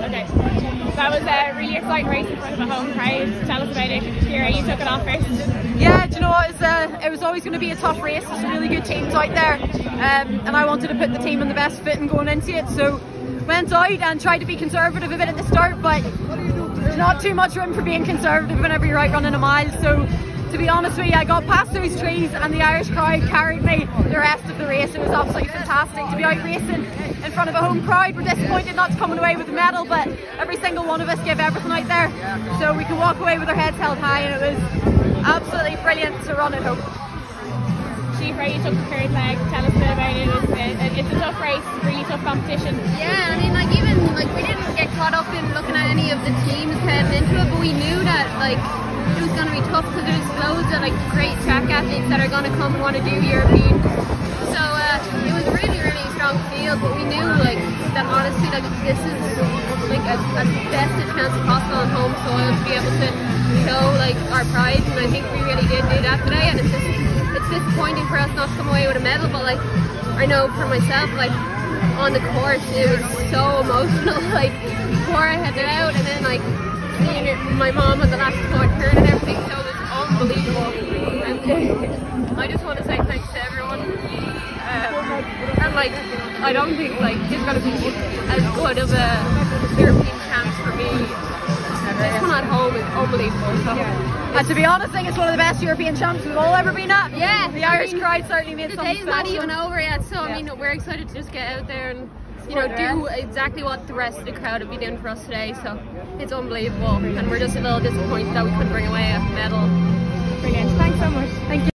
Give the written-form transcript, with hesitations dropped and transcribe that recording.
Okay. That was a really exciting race in front of a home crowd. Tell us about it. Ciara, you took it off first. Yeah, do you know what? It was always going to be a tough race. There's some really good teams out there, and I wanted to put the team in the best footing going into it. So went out and tried to be conservative a bit at the start, but there's not too much room for being conservative whenever you're out running a mile. So to be honest with you, I got past those trees and the Irish crowd carried me the rest of the race. It was absolutely fantastic to be out racing in front of a home crowd. We're disappointed not to come away with a medal, but every single one of us gave everything out there so we could walk away with our heads held high, and it was absolutely brilliant to run at home. Síofra, you took the third leg. Tell us a bit about it. It's a tough race, really tough competition. Yeah, I mean, like even like we didn't get caught up in looking at any of the teams heading into it, but we knew that like it was going to be tough because there's loads of like great track athletes that are going to come and want to do European. So it was really strong field, but we knew like that honestly like this is like as best a chance possible on home soil to be able to show like our pride, and I think we really did do that today. And it's disappointing for us not to come away with a medal, but like I know for myself, like on the course it was so emotional, like before I headed out, and then like seeing my mom on the last turn and everything, so it was unbelievable. And I just want to say thanks to everyone. And like I don't think like it's gonna be as good of a European champs for me. This one at home is unbelievable. So. Yeah. And to be honest, I think it's one of the best European champs we've all ever been at. Yeah, the Irish crowd certainly made something special. The day's not even over yet, so I mean we're excited to just get out there and do exactly what the rest of the crowd have been doing for us today. So it's unbelievable, and we're just a little disappointed that we couldn't bring away a medal. Brilliant. Thanks so much. Thank you.